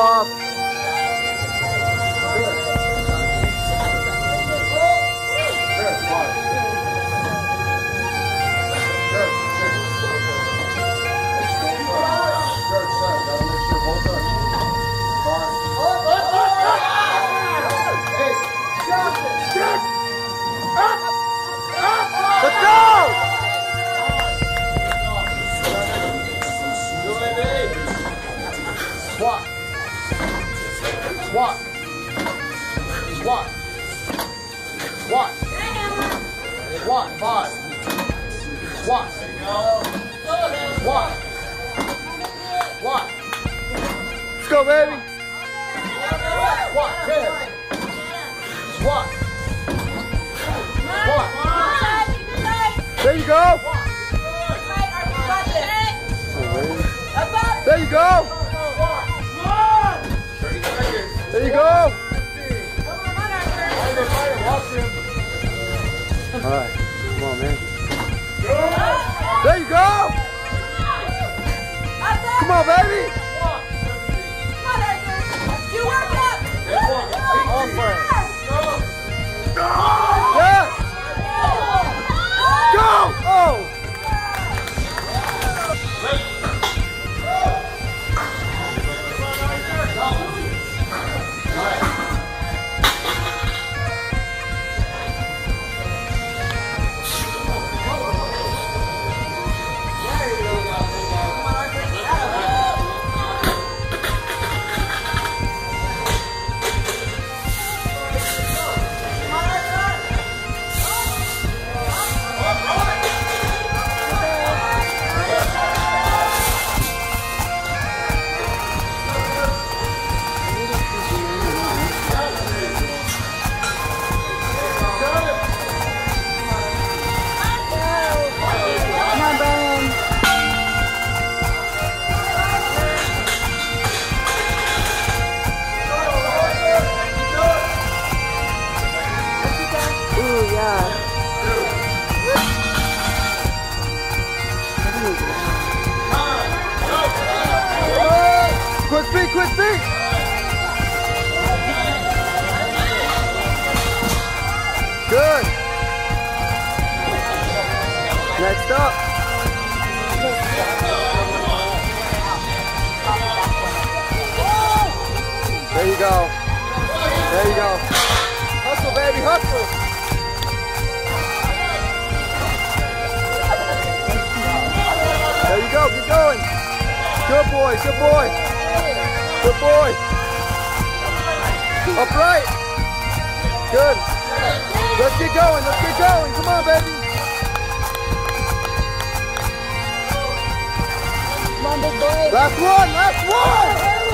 off. Let's go! Squat. Squat. Squat. Squat. Squat. 5. Squat. Squat. Squat. Let's go, baby. Squat. 10. Squat. Squat. There you go. There you go. There you go. All right. Come on, man. There you go. Come on, baby. You work up. Yes. Go. Oh. Quick feet, quick feet! Good! Next up! There you go. There you go. Hustle, baby, hustle! There you go, keep going! Good boy, good boy! Good boy. Upright. Good. Let's get going. Let's get going. Come on, baby. Come on, big boy. Last one. Last one.